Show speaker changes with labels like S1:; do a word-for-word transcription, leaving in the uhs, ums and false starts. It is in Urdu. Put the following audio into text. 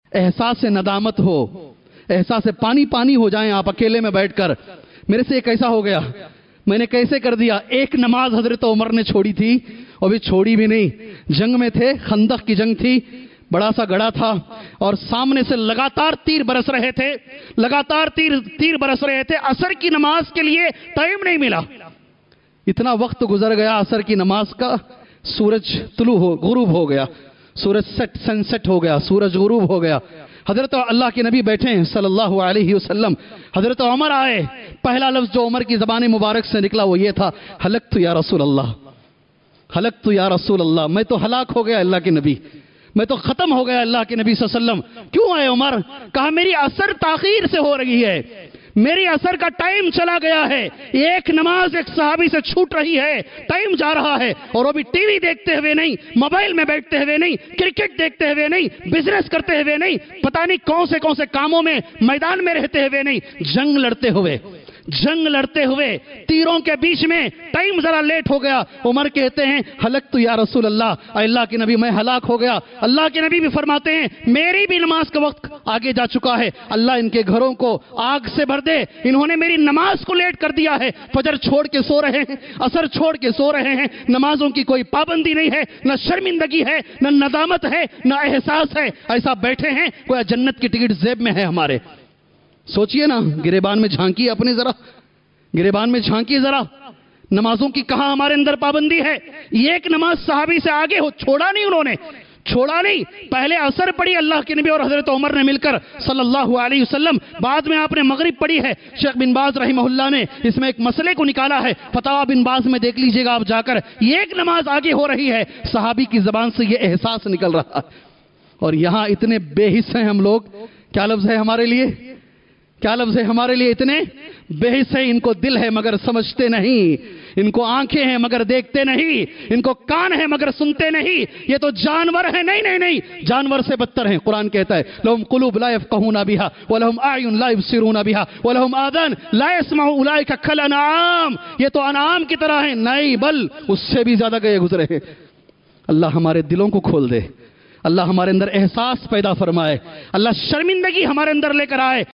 S1: احساس ندامت ہو، احساس پانی پانی ہو جائیں آپ اکیلے میں بیٹھ کر، میرے سے ایک ایسا ہو گیا، میں نے کیسے کر دیا؟ ایک نماز حضرت عمر نے چھوڑی تھی، اور بھی چھوڑی بھی نہیں، جنگ میں تھے، خندق کی جنگ تھی، بڑا سا گڑھا تھا، اور سامنے سے لگاتار تیر برس رہے تھے، لگاتار تیر تیر برس رہے تھے، عصر کی نماز کے لیے ٹائم نہیں ملا، اتنا وقت گزر گیا عصر کی نماز کا، سورج طلوع ہو غروب ہو گیا، سورج سٹ سن سٹ ہو گیا، سورج غروب ہو گیا، حضرت اللہ کے نبی بیٹھے ہیں صلی اللہ علیہ وسلم، حضرت عمر آئے، پہلا لفظ جو عمر کی زبان مبارک سے نکلا وہ یہ تھا، ہلکت یا رسول اللہ، ہلکت یا رسول اللہ، میں تو ہلاک ہو گیا اللہ کے نبی، میں تو ختم ہو گیا اللہ کے نبی صلی اللہ علیہ وسلم۔ کیوں آئے عمر؟ کہا میری عصر تاخیر سے ہو رہی ہے، میری عصر کا ٹائم چلا گیا ہے، ایک نماز ایک صحابی سے چھوٹ رہی ہے، ٹائم جا رہا ہے، اور وہ بھی ٹی وی دیکھتے ہوئے نہیں، موبائل میں بیٹھتے ہوئے نہیں، کرکٹ دیکھتے ہوئے نہیں، بزنس کرتے ہوئے نہیں، پتہ نہیں کون سے کون سے کاموں میں میدان میں رہتے ہوئے نہیں، جنگ لڑتے ہوئے جنگ لڑتے ہوئے تیروں کے بیچ میں ٹائم ذرا لیٹ ہو گیا، عمر کہتے ہیں ہلکت یا رسول اللہ، اے اللہ کے نبی میں ہلاک ہو گیا۔ اللہ کے نبی بھی فرماتے ہیں میری بھی نماز کا وقت آگے جا چکا ہے، اللہ ان کے گھروں کو آگ سے بھر دے، انہوں نے میری نماز کو لیٹ کر دیا ہے، فجر چھوڑ کے سو رہے ہیں، عصر چھوڑ کے سو رہے ہیں، نمازوں کی کوئی پابندی نہیں ہے، نہ شرمندگی ہے، نہ ندامت ہے، نہ احساس ہے، ایسا بیٹھے ہیں کوئی جنت کی ٹکٹ جیب میں ہے ہمارے۔ سوچئے نا، گریبان میں جھانکیے اپنے ذرا، گریبان میں جھانکیے ذرا، نمازوں کی کہاں ہمارے اندر پابندی ہے؟ یہ ایک نماز صحابی سے آگے ہو، چھوڑا نہیں انہوں نے، چھوڑا نہیں، پہلے عصر پڑھی اللہ کے نبی اور حضرت عمر نے مل کر صلی اللہ علیہ وسلم، بعد میں آپ نے مغرب پڑھی ہے۔ شیخ بن باز رحمہ اللہ نے اس میں ایک مسئلے کو نکالا ہے، فتاوی بن باز میں دیکھ لیجئے گا آپ جا کر، یہ ایک نماز آگے ہو رہی ہے، صحابی کی زبان سے یہ احساس نکل رہا ہے، اور یہاں اتنے بے حس ہیں ہم لوگ، کیا لفظ ہے ہمارے لیے؟ کیا لفظ ہے ہمارے لیے؟ اتنے بے حس ہیں، ان کو دل ہے مگر سمجھتے نہیں، ان کو آنکھیں ہیں مگر دیکھتے نہیں، ان کو کان ہیں مگر سنتے نہیں، یہ تو جانور ہیں، نہیں نہیں نہیں، جانور سے بدتر ہیں۔ قرآن کہتا ہے لَهُمْ قُلُوبٌ لَا يَفْقَهُونَ بِهَا وَلَهُمْ أَعْيُنٌ لَا يُبْصِرُونَ بِهَا وَلَهُمْ آذَانٌ لَا يَسْمَعُونَ أُولَئِكَ كَالْأَنْعَامِ، یہ تو انعام کی طرح ہیں، نہیں بل اس سے بھی زیادہ گئے گزرے ہیں۔ اللہ ہمارے دلوں کو کھول دے، اللہ ہمارے اندر احساس پیدا فرمائے، اللہ شرمندگی ہمارے اندر لے کر آئے۔